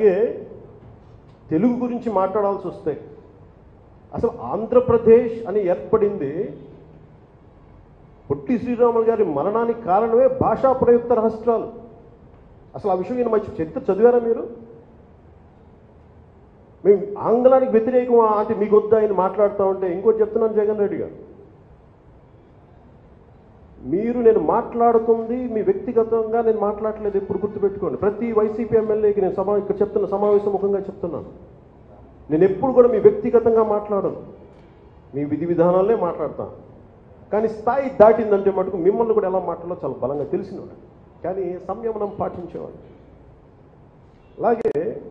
అలాగే తెలుగు గురించి మాట్లాడాల్సి వస్తే అసలు ఆంధ్రప్రదేశ్ అని ఏర్పడింది పొట్టి శ్రీరాములు గారి మరణానికి కారణమే భాషా ప్రయుక్త రాష్ట్రాలు. అసలు ఆ విషయం మంచి చరిత్ర చదివారా మీరు? మేము ఆంగ్లానికి వ్యతిరేకం అంటే మీకు వద్దా ఆయన మాట్లాడుతూ ఉంటే ఇంకోటి చెప్తున్నాను జగన్ రెడ్డి గారు, మీరు నేను మాట్లాడుతుంది మీ వ్యక్తిగతంగా నేను మాట్లాడలేదు. ఎప్పుడు గుర్తుపెట్టుకోండి, ప్రతి వైసీపీ ఎమ్మెల్యేకి నేను ఇక్కడ చెప్తున్న సమావేశం ముఖంగా చెప్తున్నాను, నేను ఎప్పుడు కూడా మీ వ్యక్తిగతంగా మాట్లాడను, మీ విధి విధానాలనే మాట్లాడతాను. కానీ స్థాయి దాటిందంటే మటుకు మిమ్మల్ని కూడా ఎలా మాట్లాడాలో చాలా బలంగా తెలిసినవాడు, కానీ సంయమనం పాటించేవాడు. అలాగే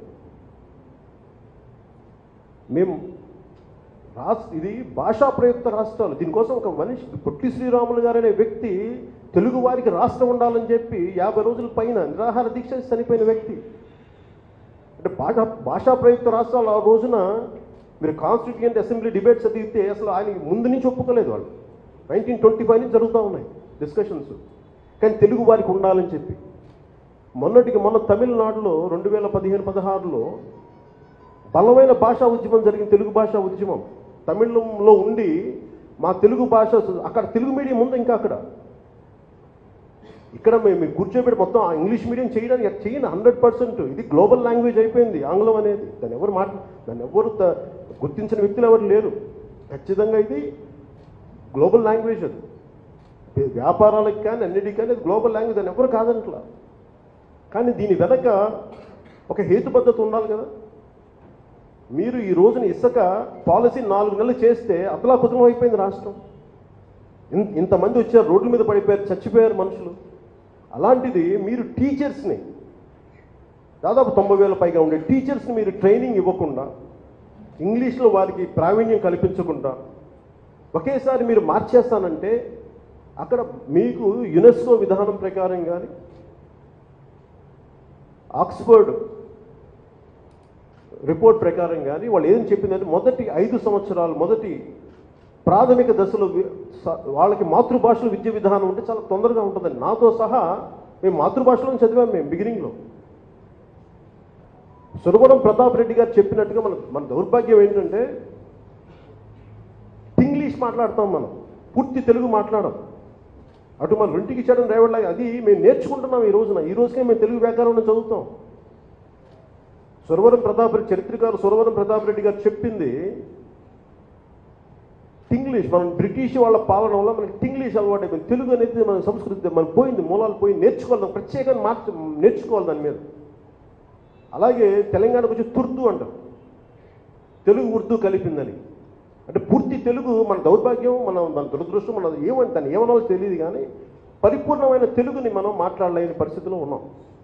మేము ఇది భాషా ప్రయుక్త రాష్ట్రాలు. దీనికోసం ఒక మనిషి పొట్టి శ్రీరాములు గారు అనే వ్యక్తి తెలుగు వారికి రాష్ట్రం ఉండాలని చెప్పి 50 రోజుల పైన నిరాహార దీక్ష చనిపోయిన వ్యక్తి. అంటే భాషా ప్రయుక్త రాష్ట్రాలు ఆ రోజున మీరు కాన్స్టిట్యూయెంట్ అసెంబ్లీ డిబేట్స్ చదివితే అసలు ఆయన ముందు నుంచి ఒప్పుకోలేదు. వాళ్ళు 1925 నుంచి జరుగుతూ ఉన్నాయి డిస్కషన్స్, కానీ తెలుగు వారికి ఉండాలని చెప్పి. మొన్న తమిళనాడులో 2015-16లో బలమైన భాషా ఉద్యమం జరిగింది. తెలుగు భాషా ఉద్యమం తమిళంలో ఉండి మా తెలుగు భాష అక్కడ తెలుగు మీడియం ఉంది. ఇంకా ఇక్కడ మేము కూర్చోబెట్టి మొత్తం ఇంగ్లీష్ మీడియం చేయడానికి చేయను 100%. ఇది గ్లోబల్ లాంగ్వేజ్ అయిపోయింది ఆంగ్లం అనేది. దాన్ని ఎవరు గుర్తించిన వ్యక్తులు ఎవరు లేరు. ఖచ్చితంగా ఇది గ్లోబల్ లాంగ్వేజ్. అది వ్యాపారాలకు కానీ అన్నిటికీ కానీ అది గ్లోబల్ లాంగ్వేజ్, దాన్ని ఎవరు కాదనట్లా. కానీ దీని వెనక ఒక హేతుబద్ధత ఉండాలి కదా. మీరు ఈ రోజున ఇసుక పాలసీ 4 నెలలు చేస్తే అతలాకుతలం అయిపోయింది రాష్ట్రం. ఇంతమంది వచ్చారు, రోడ్ల మీద పడిపోయారు, చచ్చిపోయారు మనుషులు. అలాంటిది మీరు టీచర్స్ని దాదాపు 90,000 పైగా ఉండే టీచర్స్ని మీరు ట్రైనింగ్ ఇవ్వకుండా, ఇంగ్లీష్లో వారికి ప్రావీణ్యం కల్పించకుండా ఒకేసారి మీరు మార్చేస్తానంటే అక్కడ మీకు యునెస్కో విధానం ప్రకారం కానీ ఆక్స్ఫర్డ్ రిపోర్ట్ ప్రకారం కానీ వాళ్ళు ఏం చెప్పిందంటే మొదటి 5 సంవత్సరాలు మొదటి ప్రాథమిక దశలో వాళ్ళకి మాతృభాషలో విద్య విధానం ఉంటే చాలా తొందరగా ఉంటుందని. నాతో సహా మేము మాతృభాషలో చదివాం. మేము బిగినింగ్లో సురవరం ప్రతాప్ రెడ్డి గారు చెప్పినట్టుగా మన దౌర్భాగ్యం ఏంటంటే ఇంగ్లీష్ మాట్లాడతాం, మనం పూర్తి తెలుగు మాట్లాడం. అటు మన రెంటికి ఇచ్చాడని రేవడ్లాగా అది మేము నేర్చుకుంటున్నాం ఈ రోజుకే మేము తెలుగు వ్యాకరణం చదువుతాం. చరిత్రకారు సురవరం ప్రతాప్ రెడ్డి గారు చెప్పింది ఇంగ్లీష్. మనం బ్రిటిష్ వాళ్ళ పాలన వల్ల మనకి ఇంగ్లీష్ అలవాటు అయిపోయింది. తెలుగు అనేది మన సంస్కృతి మనం పోయింది, మూలాలు పోయి నేర్చుకోవాలి, ప్రత్యేకంగా నేర్చుకోవాలి దాని మీద. అలాగే తెలంగాణకు వచ్చి తుర్దు అంటారు, తెలుగు ఉర్దూ కలిపిందని. అంటే పూర్తి తెలుగు మన దౌర్భాగ్యం, మన దురదృష్టం, మన దాన్ని ఏమన్నా తెలియదు. కానీ పరిపూర్ణమైన తెలుగుని మనం మాట్లాడలేని పరిస్థితిలో ఉన్నాం.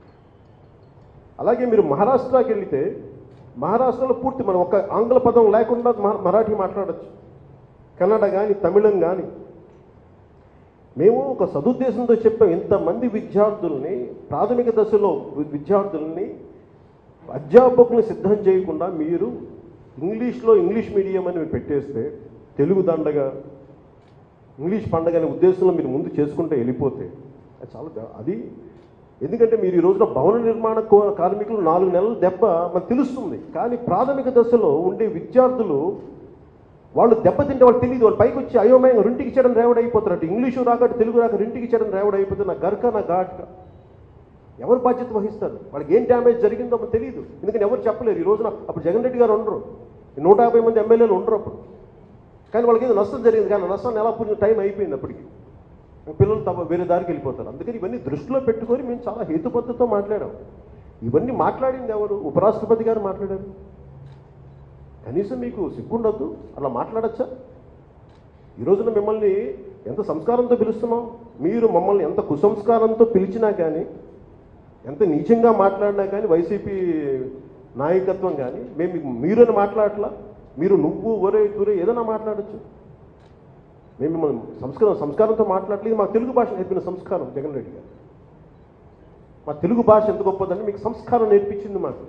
అలాగే మీరు మహారాష్ట్రకి వెళితే మహారాష్ట్రలో పూర్తి మనం ఒక ఆంగ్ల పదం లేకుండా మరాఠీ మాట్లాడచ్చు, కన్నడ కానీ తమిళం కానీ. మేము ఒక సదుద్దేశంతో చెప్పాం, ఇంతమంది విద్యార్థుల్ని ప్రాథమిక దశలో విద్యార్థుల్ని అధ్యాపకుల్ని సిద్ధం చేయకుండా మీరు ఇంగ్లీష్ మీడియం అని మీరు పెట్టేస్తే తెలుగు దండగా ఇంగ్లీష్ పండగ అనే ఉద్దేశంలో మీరు ముందు చేసుకుంటే వెళ్ళిపోతే చాలా అది. ఎందుకంటే మీరు ఈ రోజున భవన నిర్మాణ కార్మికులు 4 నెలల దెబ్బ మనకు తెలుస్తుంది. కానీ ప్రాథమిక దశలో ఉండే విద్యార్థులు వాళ్ళు దెబ్బతింటే వాళ్ళు తెలియదు. వాళ్ళు పైకి వచ్చి అయోమయంగా రెంటికి చేయడం రేవడ్ అయిపోతారు. అటు ఇంగ్లీషు రాక అటు తెలుగు రాక రెంటికి చేయడం రేవడ్ అయిపోతే నా గర్క నా ఘాట్గా ఎవరు బాధ్యత వహిస్తారు? వాళ్ళకి ఏం డ్యామేజ్ జరిగిందో మనకు తెలియదు. ఎందుకంటే ఎవరు చెప్పలేరు. ఈ రోజున అప్పుడు జగన్ రెడ్డి గారు ఉండరు, 150 మంది ఎమ్మెల్యేలు ఉండరు అప్పుడు. కానీ వాళ్ళకి ఏదో నష్టం జరిగింది, కానీ నష్టాన్ని ఎలా పూర్తి టైం అయిపోయింది. అప్పటికి పిల్లలు తప్ప వేరే దారికి వెళ్ళిపోతారు. అందుకని ఇవన్నీ దృష్టిలో పెట్టుకొని మేము చాలా హేతుబద్ధతతో మాట్లాడాం. ఇవన్నీ మాట్లాడింది ఎవరు? ఉపరాష్ట్రపతి గారు మాట్లాడారు. కనీసం మీకు సిగ్గుండొద్దు, అలా మాట్లాడచ్చా? ఈ రోజున మిమ్మల్ని ఎంత సంస్కారంతో పిలుస్తున్నాం, మీరు మమ్మల్ని ఎంత కుసంస్కారంతో పిలిచినా కానీ, ఎంత నీచంగా మాట్లాడినా కానీ వైసీపీ నాయకత్వం కానీ మేము మీరని మాట్లాడట్లా. మీరు నువ్వు ఒరే తురే ఏదైనా మాట్లాడచ్చు. మేము మిమ్మల్ని సంస్కారంతో మాట్లాడలేదు. మా తెలుగు భాష నేర్పిన సంస్కారం జగన్ రెడ్డి గారు. మా తెలుగు భాష ఎంత గొప్పదంటే మీకు సంస్కారం నేర్పించింది మాకు.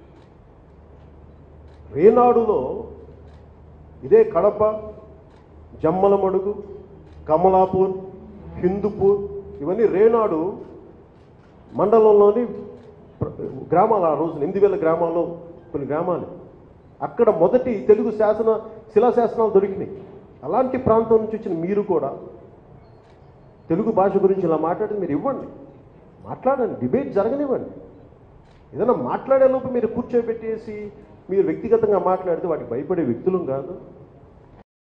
రేనాడులో ఇదే కడప, జమ్మలమడుగు, కమలాపూర్, హిందూపూర్ ఇవన్నీ రేనాడు మండలంలోని గ్రామాలు, ఆ రోజున 8,000 గ్రామాల్లో కొన్ని గ్రామాలు, అక్కడ మొదటి తెలుగు శిలాశాసనాలు దొరికినాయి. అలాంటి ప్రాంతం నుంచి వచ్చిన మీరు కూడా తెలుగు భాష గురించి ఇలా మాట్లాడి మీరు ఇవ్వండి, మాట్లాడండి, డిబేట్ జరగనివ్వండి. ఏదైనా మాట్లాడే లోపు మీరు కూర్చోబెట్టేసి మీరు వ్యక్తిగతంగా మాట్లాడితే వాటికి భయపడే వ్యక్తులం కాదు.